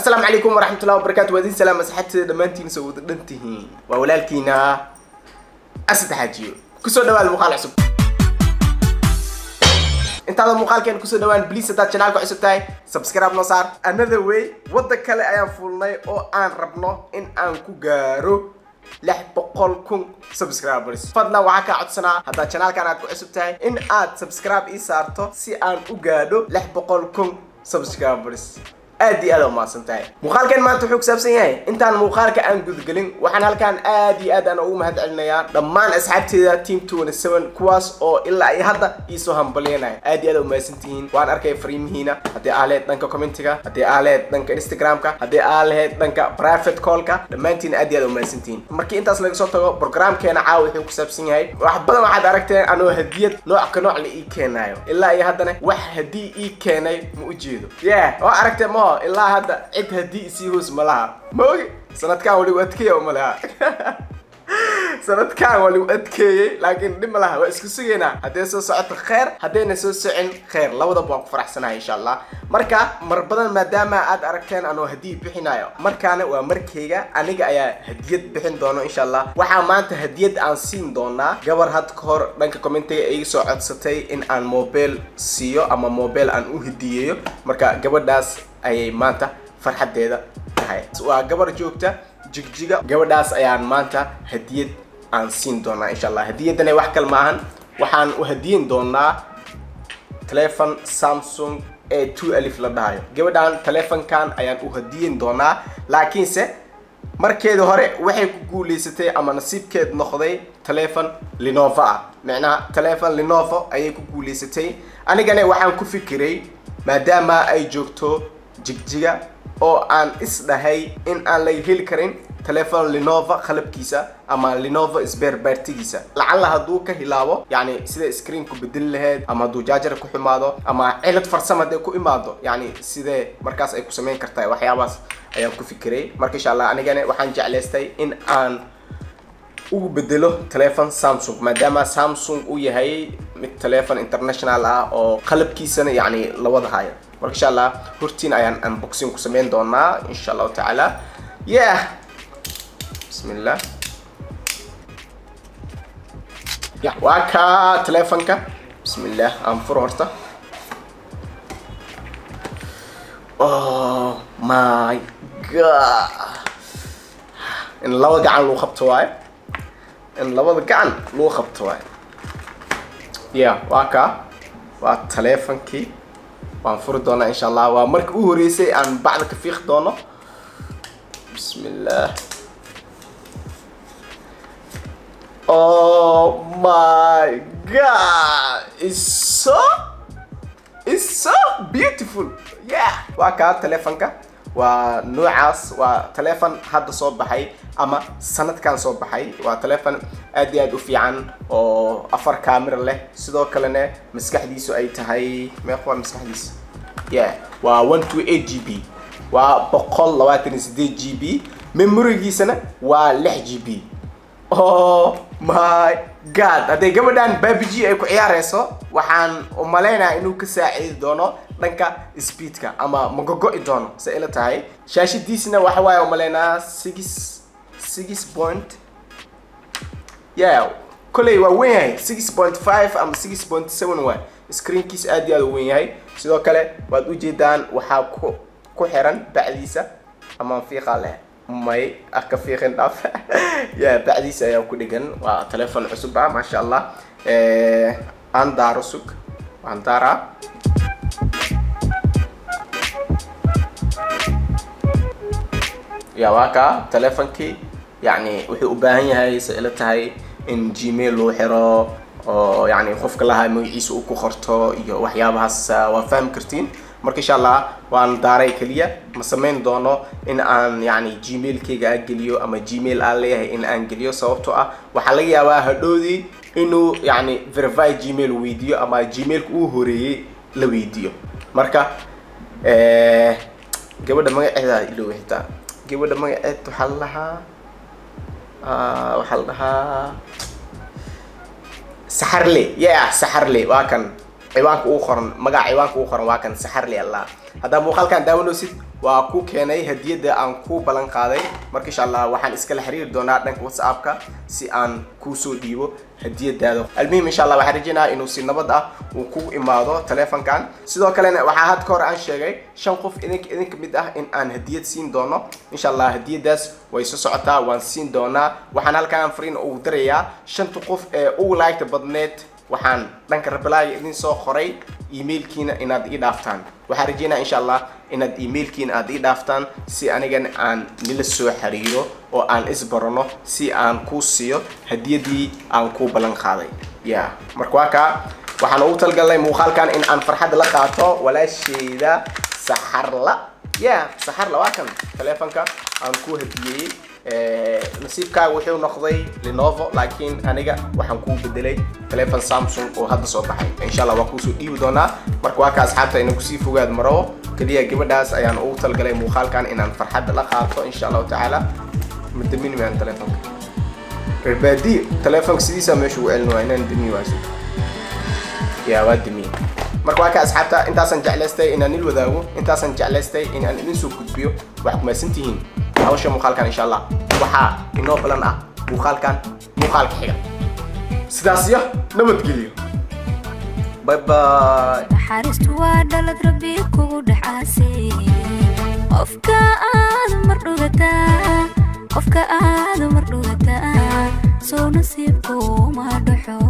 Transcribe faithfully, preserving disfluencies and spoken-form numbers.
السلام عليكم ورحمة الله وبركاته. ودين سلام مسحتي دمانتين سو دنتهين وولالكينا أسد حاجيو كسو دوال مقال عصب انت هذا مقال كان كسو دوال بليس تا channelku عصب تاي سبسكرايب نو صار another way ودا كله ayaan fulnay oo aan rabno in aan ku gaaro lix boqol kun subscribers fadlan waxa ka codsanaa hada channelkan aad ku cusub tahay in aad subscribe ii saarto si aan u gaadho lix boqol kun subscribers aadi aad ma santahay muuqaalkan maanta wuxuu ku saabsan yahay intaan muuqaalka aan gudgalin waxaan halkaan aadi aad aan ugu mahadcelinayaa dhammaan asxaabteeda team twenty-seven kuwaas oo ilaa ay hadda ii soo hambaleenay aadi aad u mahadsantihiin waan arkay fariimihiina hadii aaleed dhanka commentiga hadii aaleed dhanka instagramka hadii aaleed dhanka private callka dhammaantiin aadi aad u mahadsantihiin markii intaas laga soo tago programkeena caaw wuxuu ku saabsan yahay wax badan waxaad aragteen anoo hadiyad nooc ka nooc la ii keenayo ilaa ay haddana wax hadii ii keenay ma u jeedo yeah oo aragtay ma إلا هذا عد هدي سيهوس ملها موجي سنة كان ولي وأتكيه وملها سنة كان ولي وأتكيه لكن دم لها واسكسينا هدي سو سعة خير هدي نسو سعين خير لو ده بوق فرح سنة إن شاء الله مركا مربضا ما دام عاد أركان أنو هدي بحنايو مركانا ومركيجا أنا جاي هدية بحن دونه إن شاء الله وحامانت هدية عن سين دونا جبر هاد كهر دانك كومنتي أي سعة ستي إن عن موبيل سيو أما موبيل عن وهدية مركا جبر داس أي مانتا فرحديدا هاي waa gabar joogta jigjiga gabadhaas ayaan maanta hadiyad aan siin doonaa insha Allah hadiyadana wax kale ma ahan waxaan u hadiyin doonaa telephone Samsung A two alif la dhahayo gabadhan telefonkan ayaan u hadiyin doonaa laakiinse markeeda hore waxay ku guuleysatay ama nasiibkeed noqday telephone Lenovo ah macnaha telephone Lenovo ayay ku guuleysatay anigana waxaan ku fikiray maadaama ay joogto jigjiga oo aan isdahay in aan la heli karin telephone Lenovo qalabkiisa ama Lenovo spare partigiisa lacala haduu ka hilaabo yani sida screen ku bedel lahayd ama haduu jaajar ku xumaado ama cilad farsamada ku imaado yani sida markaas ay ku sameyn kartaa waxyaabaas ayaan ku fikiray marka insha Allah anigana waxaan jeclaystay in aan ugu bedelo telephone Samsung maadaama Samsung uu yahay mid telephone international ah oo qalabkiisana yani la wada hayo marka insha Allah hortiin ayaan unboxing ku sameyn doonaa insha Allah ta'ala yeah bismillah ya waka telefonka bismillah aan furo horta oh my god in laba gacan loo qabto waay in labada gacan loo qabto waay yeah waka waa telefonkii waan furi doonaa insha Allah waa markii uu horeysay aan bacda ka fiiq doono bismillah oh my god it's so it's so beautiful yeah waa ka telefonka waa noocaas waa telefon hadda soo baxay ama sanadkan soo baxay waa telefon aad iyo aad u fiican oo afar camera leh sidoo kalena maskaxdiisu ay tahay meeqwa maskaxdiisa yeah waa one twenty-eight G B waa boqol labaatan iyo siddeed G B memorygiisana waa lix G B oh my god haday gabadhan P U B G ay ku ciyaareyso waxaan u maleynayaa inuu ka saaciidi doono dhanka speedka ama magogo'i doono si ila tahay shaashadiisna waxa waay u maleynayaa six six point yeah kulay waa weyn yahay six point five ama six point seven waay screenkiis aad iyo aad u weyn yahay sidoo kale waad u jeedaan waxa ku ku xiran bacdiisa ama fiiqa leh may aka fiiqin dhaf yeah bacdiisa ayaa ku dhigan waa telefoon cusub ah ma sha Allah ee aan daaro sug aan daara يا واكا تلفونكي يعني وحي وباهن yahay ila tahay in Gmail loo xiro oo yani qofka laha magaciisa uu ku qorto iyo waxyaabahaas waa faham kartiin marka insha Allah waan daaray kaliya ma sameyn doono in aan yani Gmail-kayga geliyo ama Gmail aan leeyahay in aan geliyo sababtoo ah waxa laga yaabaa hadhoodii inuu yani verify Gmail weydiyo ama Gmail-ku uu horeeyay la weydiyo marka ee gabadha magaceeda ilo wixta gabadha magaceed waxa lahaa ah waxa lahaa saxarle yeah saxarle waa kan ciwaanka uu qoran magaca ciwaanka uu qoran waa kan saxarle Allah هذا مقال كان داونو سيد waa ku keenay hadiyada aan ku balan qaaday marka insha Allah waxaan iskala xiriir doonaa dhanka WhatsApp-ka si aan ku soo dhiibo hadiyadaada almuhiim insha Allah waxaan rajaynayaa inuu si nabad ah uu ku imaado telefonkan sidoo kale waxa had ka hor aan sheegay shan qof idink idink mid ah in aan hadiyad siin doono insha Allah hadiyadaas way soo socotaa waan siin doonaa waxaan halkaan fariin ugu dirayaa shanta qof ee ugu like badneed waxaan dhanka rabalaay idin soo qoray emailkiina inaad ii dhaaftaan waxaan rajaynayaa insha Allah inaad emailkiina aad ii dhaaftaan si anigan aan nila soo xiriiro oo aan isbarano si aan ku siiyo hadiyadii aan ku balan qaaday ya marka waa ka waxaan ugu talgalay muuqaalkan in aan farxad la qaato walaashayda saxarla ya saxarla waa kan telefonka aan ku hadiyay ee nasiibkaaga wuxuu noqday Lenovo laakiin aniga waxaan ku bedelay telefon Samsung oo hadda soo baxay insha Allah waa ku soo dhiibi doonaa marka waa ka asxaabta inaan ku sii fogaad maro kaliya gabadhaas ayaan ugu talgalay muuqaalkan inaan farxad la qaato insha Allah taala madamin aan telefonka ribadi telefonka sidiisa meeshu u celin waa inaan dimi waaso ya waa dimi marka waa ka asxaabta intaasan jeclaystay inaan il wadaago intaasan jeclaystay inaan idin soo gudbiyo wax kuma santihiin hawsha muuqaalkan insha Allah waxa inoo balan ah muuqaalkan muuqaalka xiga sidaas iyo nabadgelyo bye bye xariistu waa dhalad rabbi kugu dhaxaasay qofka aad mar dhugataa qofka aad mar dhugataa soo nasiibku ma dhaxo